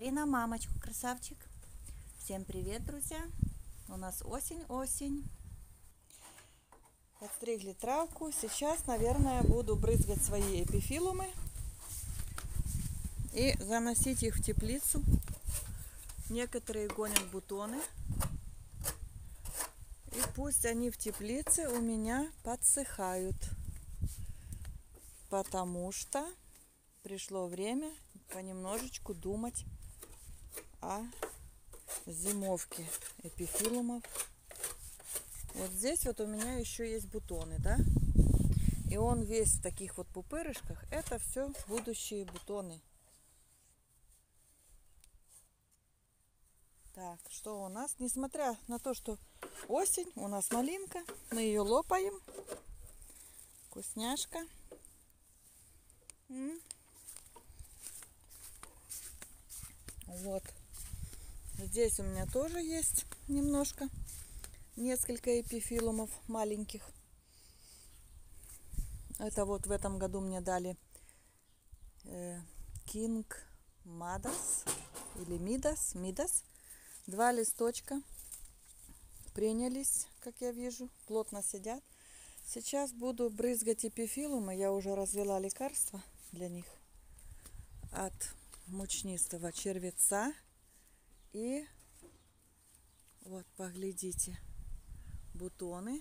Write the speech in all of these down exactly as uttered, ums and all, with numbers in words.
Смотри на мамочку, красавчик. Всем привет, друзья. У нас осень-осень. Подстригли травку. Сейчас, наверное, буду брызгать свои эпифилумы и заносить их в теплицу. Некоторые гонят бутоны. И пусть они в теплице у меня подсыхают. Потому что пришло время понемножечку думать о зимовке эпифилумов. Вот здесь вот у меня еще есть бутоны, да? И он весь в таких вот пупырышках. Это все будущие бутоны. Так, что у нас? Несмотря на то, что осень, у нас малинка. Мы ее лопаем. Вкусняшка. М-м. Вот. Здесь у меня тоже есть немножко. Несколько эпифилумов маленьких. Это вот в этом году мне дали э, King Midas или Midas, Midas. Два листочка принялись, как я вижу, плотно сидят. Сейчас буду брызгать эпифилумы. Я уже развела лекарства для них от мучнистого червеца. И вот, поглядите, бутоны.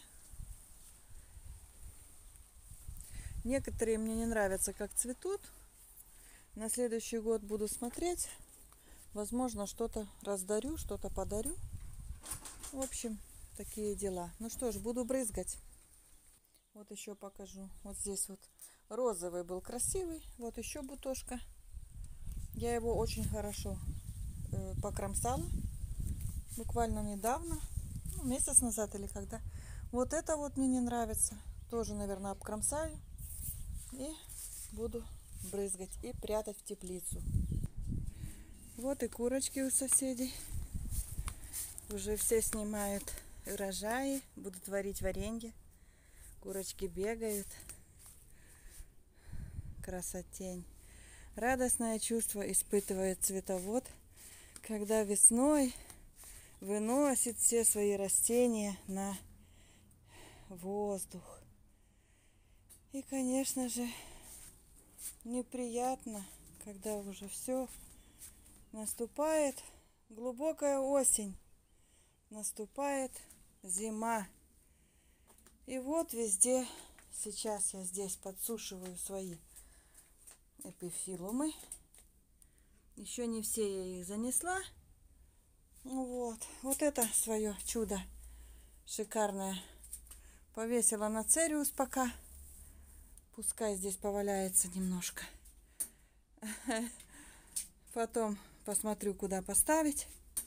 Некоторые мне не нравятся, как цветут. На следующий год буду смотреть. Возможно, что-то раздарю, что-то подарю. В общем, такие дела. Ну что ж, буду брызгать. Вот еще покажу. Вот здесь вот розовый был красивый. Вот еще бутошка. Я его очень хорошо э, покромсала. Буквально недавно. Ну, месяц назад или когда. Вот это вот мне не нравится. Тоже, наверное, обкромсаю. И буду брызгать и прятать в теплицу. Вот и курочки у соседей. Уже все снимают урожаи. Будут варить варенье. Курочки бегают. Красотень. Радостное чувство испытывает цветовод, когда весной выносит все свои растения на воздух. И, конечно же, неприятно, когда уже все наступает глубокая осень, наступает зима. И вот везде сейчас я здесь подсушиваю свои эпифилумы. Еще не все я их занесла. Вот, вот это свое чудо шикарное повесила на цериус пока. Пускай здесь поваляется немножко. Потом посмотрю, куда поставить.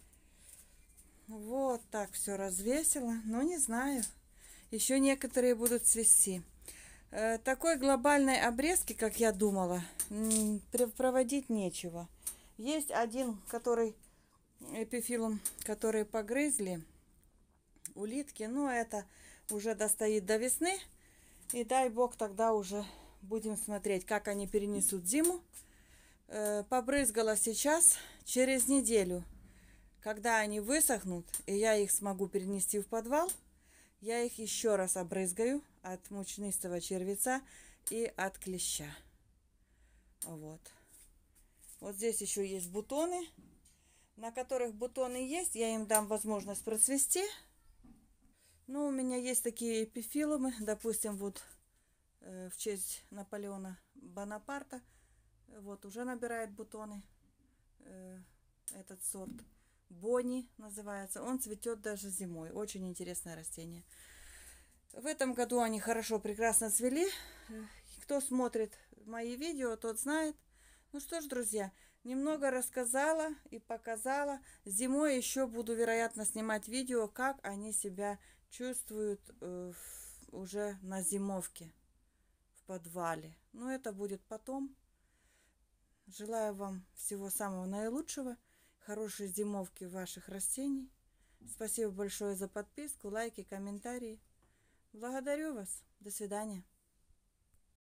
Вот так все развесила. Но не знаю. Еще некоторые будут цвести. Такой глобальной обрезки, как я думала, проводить нечего. Есть один, который эпифилум, который погрызли улитки. Но это уже достоит до весны. И дай бог тогда уже будем смотреть, как они перенесут зиму. Побрызгала сейчас. Через неделю, когда они высохнут, и я их смогу перенести в подвал, я их еще раз обрызгаю от мучнистого червеца и от клеща. Вот. Вот здесь еще есть бутоны, на которых бутоны есть. Я им дам возможность процвести. Ну, у меня есть такие эпифилумы. Допустим, вот э, в честь Наполеона Бонапарта. Вот уже набирает бутоны. Э, этот сорт. Бонни называется. Он цветет даже зимой. Очень интересное растение. В этом году они хорошо, прекрасно цвели. Кто смотрит мои видео, тот знает. Ну что ж, друзья, немного рассказала и показала. Зимой еще буду, вероятно, снимать видео, как они себя чувствуют э, уже на зимовке в подвале. Но это будет потом. Желаю вам всего самого наилучшего. Хорошей зимовки ваших растений. Спасибо большое за подписку, лайки, комментарии. Благодарю вас. До свидания.